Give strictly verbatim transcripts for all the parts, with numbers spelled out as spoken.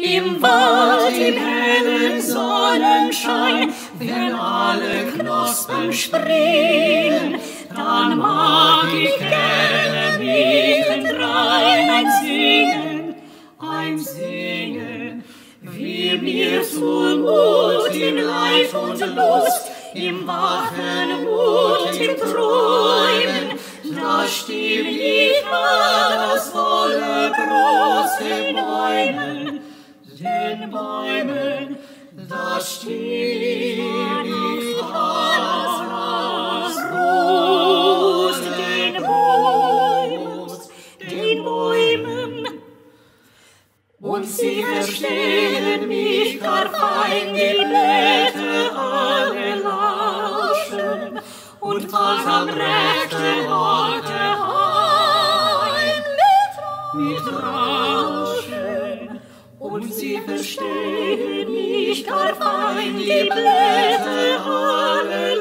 Im Wald, im hellen Sonnenschein, wenn alle Knospen springen, dann mag ich gerne mittendrein ein Singen, ein Singen, wie mir zumut in Leid und Lust, im wachen Mut, im Träumen, da stimm ich an das volle Brust den Bäumen, den Bäumen, da stimm ich an das Brust den Bäumen, den Bäumen. Und sie verstehen mich gar fein, die Blätter alle lauschen, und bald am rechten Orte heim mit Rauschen. Und sie verstehen mich gar fein, die Blätter alle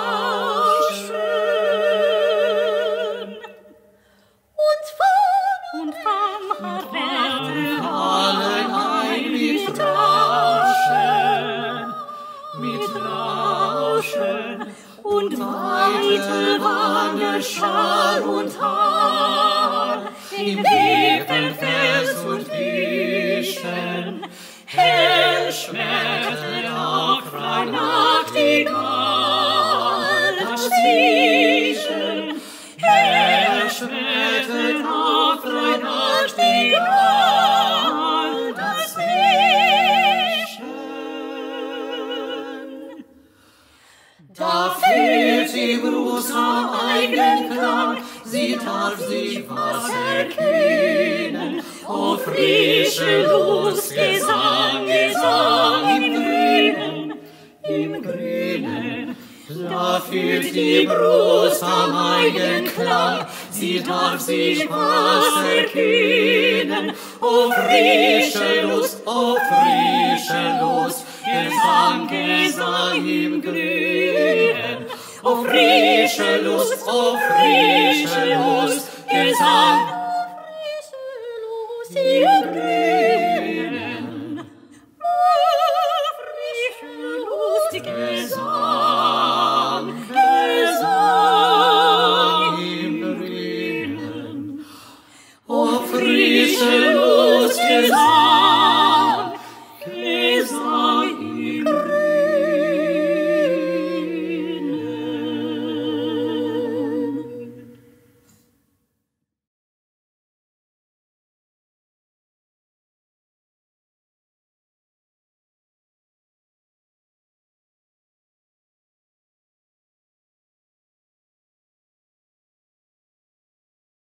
lauschen. Und vom, und vom rechten allen ein mit Rauschen, mit Rauschen. Und weiter wandert Schall und Hall in tiefen Fels und Büschen. Hell schmettert auch frei Nachtigall dazwischen. Hell schmettert auch frei Nachtigall dazwischen. Da fühlt sie Gruß am eigenen Klang, sie darf sich was erkühnen. O frische Lust, Gesang, Gesang im Grünen, im Grünen. Da fühlt die Brust am eigenen Klang, sie darf sich was erkühnen. O frische Lust, o frische Lust, Gesang, Gesang im Grünen. O frische Lust, o frische Lust, Gesang,